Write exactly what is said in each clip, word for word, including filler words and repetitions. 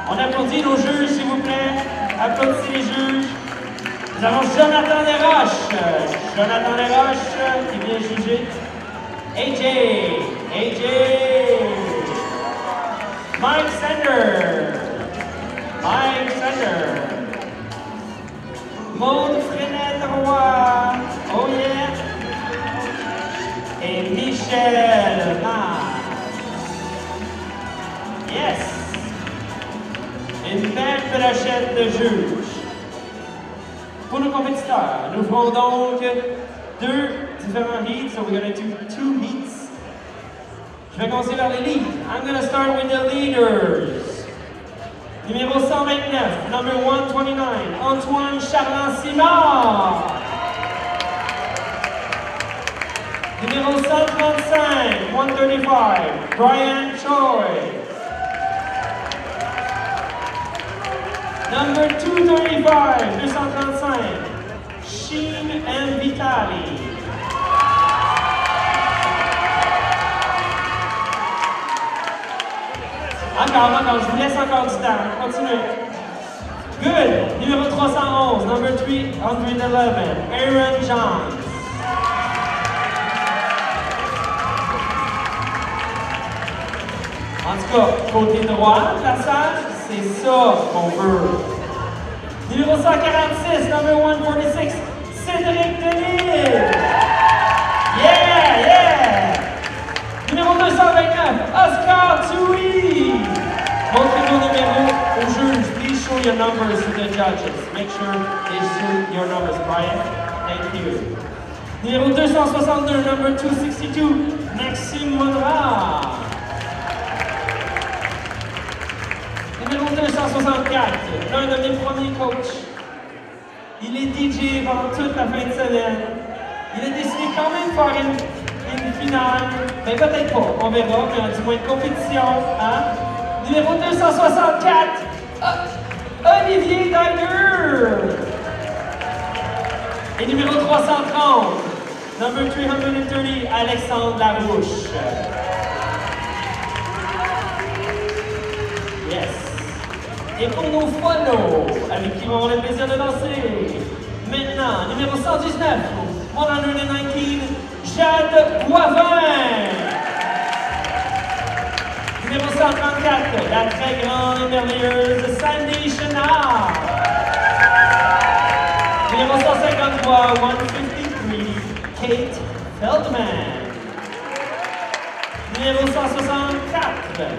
On applaudit nos juges, s'il vous plaît. Applaudissez les juges. Nous avons Jonathan Desroches. Jonathan Desroches qui vient juger. A J. A J. Mike Sender. Mike Sender. Maud Frenette-Roy. Oh yeah. Et Michel Mar. Yes. Une belle brochette de juges. Pour nos compétiteurs, nous ferons donc deux différents heats. So we're going to do two heats. Je vais commencer par les leads. I'm going to start with the leaders. Numéro cent vingt-neuf, number one twenty-nine, Antoine Charland-Simard. Numéro cent trente-cinq, one thirty-five, Brian Choi. Number two thirty-five, deux cent trente-cinq, Sheen M. Vitali. Encore, encore, je vous laisse encore du temps. Continuez. Good. Numéro trois cent onze, number three eleven, Aaron Johns. En tout cas, côté droit de la salle, c'est ça qu'on veut. Numéro cent quarante-six, number one forty-six, Cédric Delisle. Yeah, yeah! Numéro deux cent vingt-neuf, Oscar Tui. Montrez vos numéros aux juges. Please show your numbers to the judges. Make sure they show your numbers, Brian. Thank you. Numéro deux cent soixante-deux, number two sixty-two, Maxime Monra. Numéro deux cent soixante-quatre, l'un de mes premiers coachs. Il est D J pendant toute la fin de semaine. Il a décidé quand même de faire une, une finale, mais peut-être pas, on verra, mais du moins de compétition. Hein? Numéro deux cent soixante-quatre, Olivier Diner. Et numéro trois cent trente, number three thirty, Alexandre Larouche. Yes. Et pour nos follow, avec qui on aura le plaisir de danser. Maintenant, numéro cent dix-neuf, one nineteen, Jade Boivin. Numéro cent trente-quatre, la très grande et merveilleuse Sandy Chenard. Numéro cent cinquante-trois, one fifty-three, Kate Feldman. Numéro cent soixante-quatre,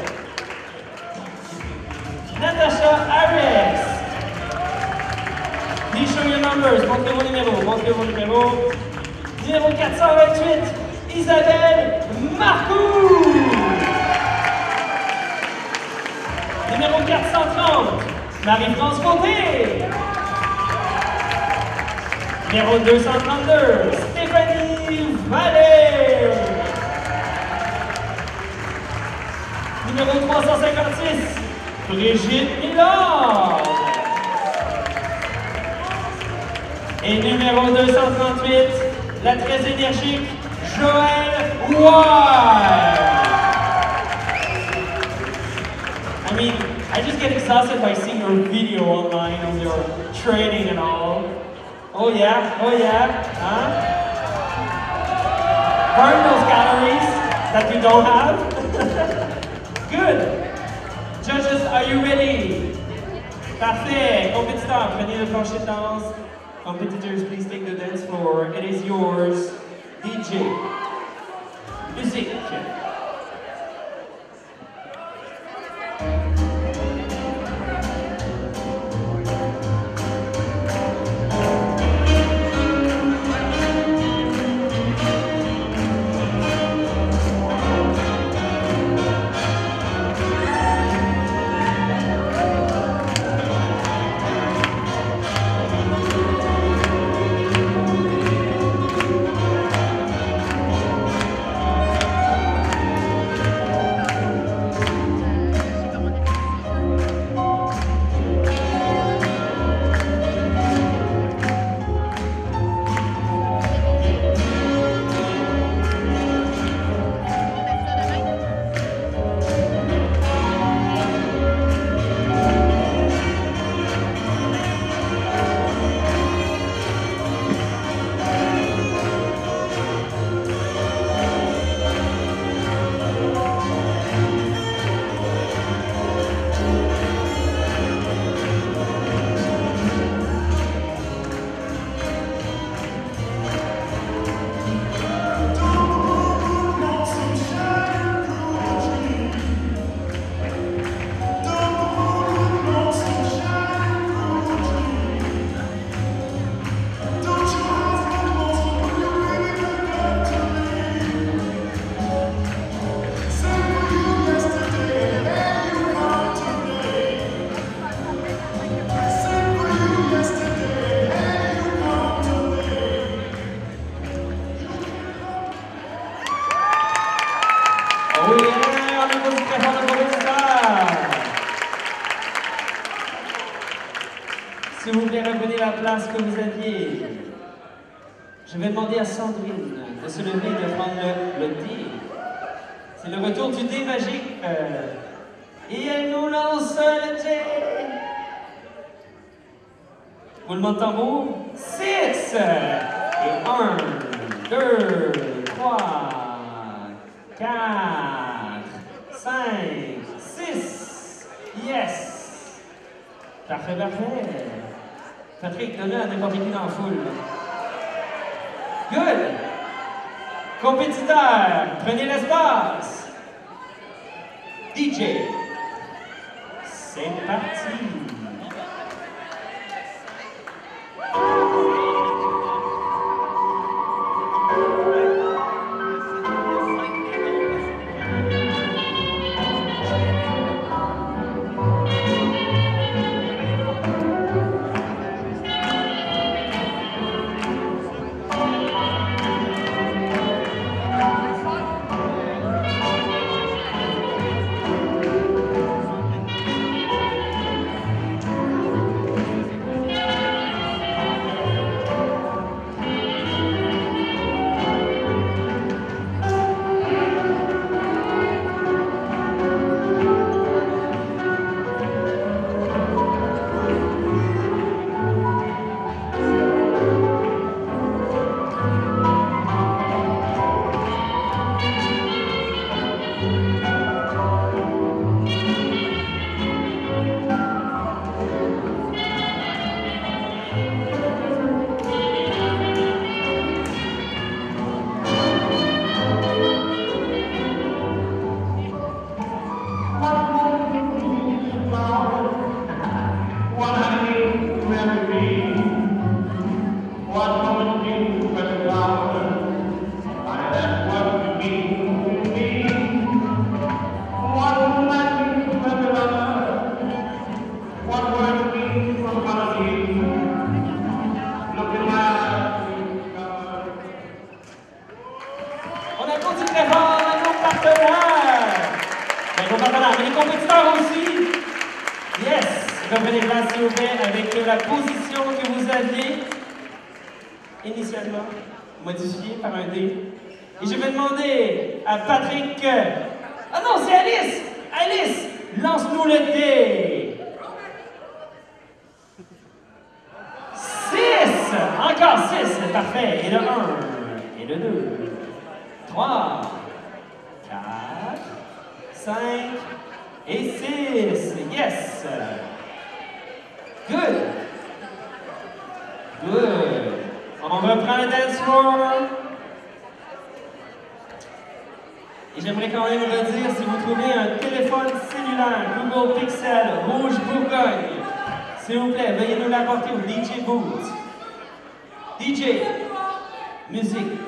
Natasha Harris. Please show your numbers. Montrez vos numéros. Montrez vos numéros. Numéro quatre cent vingt-huit, Isabelle Marcoux. Numéro quatre cent trente, Marie-France Côté. Numéro deux cent trente-deux, Stéphanie Vallée. Numéro trois cent cinquante-six, Brigitte Millard. Et numéro deux cent trente-huit, la très énergique Joël White. I mean, I just get exhausted by seeing your video online of your training and all. Oh yeah, oh yeah, huh? Burn those calories that you don't have. Good. Judges, are you ready? Parfait. Compétiteurs, prenez le plancher de danse. Competitors, please take the dance floor. It is yours. D J. Musique. S'il vous plaît, reprenez la place que vous aviez. Je vais demander à Sandrine de se lever et de prendre le, le dé. C'est le retour du dé magique. Euh, et elle nous lance le dé. Roulement de tambour. Six. Et un, deux, trois, quatre, cinq, six. Yes. Parfait, parfait. Patrick, donne-le à n'importe qui dans la foule. Good. Compétiteur, prenez l'espace. D J. C'est parti. Reprenez place, s'il vous plaît, avec la position que vous aviez initialement modifiée par un dé. Et je vais demander à Patrick... Ah non, c'est Alice! Alice, lance-nous le dé! Six! Encore six, parfait. Et le un, et le deux, trois, quatre, cinq et six. Yes! Good. Good. On reprend le dance floor. Et j'aimerais quand même redire, si vous trouvez un téléphone cellulaire Google Pixel Rouge Bourgogne, s'il vous plaît, veuillez nous l'apporter au D J Booth. D J, musique.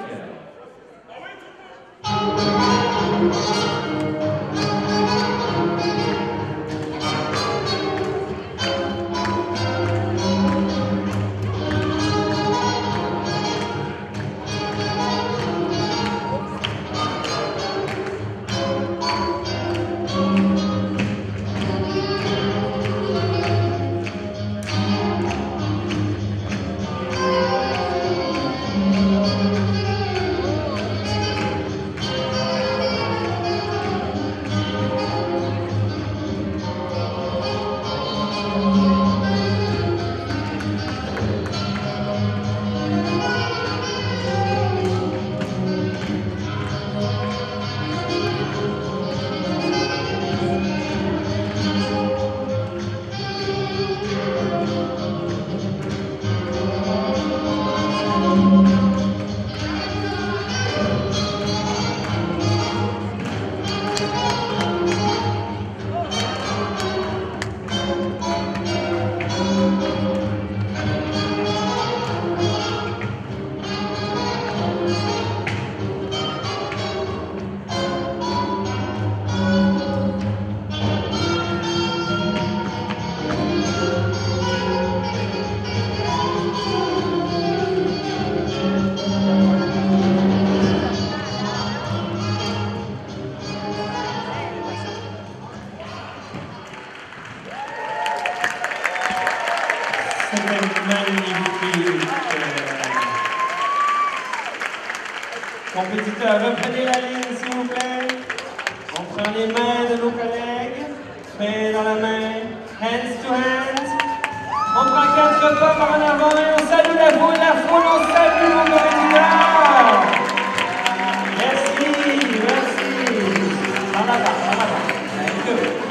C'était magnifique. Compétiteurs, reprenez la ligne, s'il vous plaît. On prend les mains de nos collègues. Main dans la main. Hands to hands. On prend quatre pas par en avant et on salue la foule. La foule, on salue nos compétiteurs. Merci, merci. En avant, en avant. Thank you.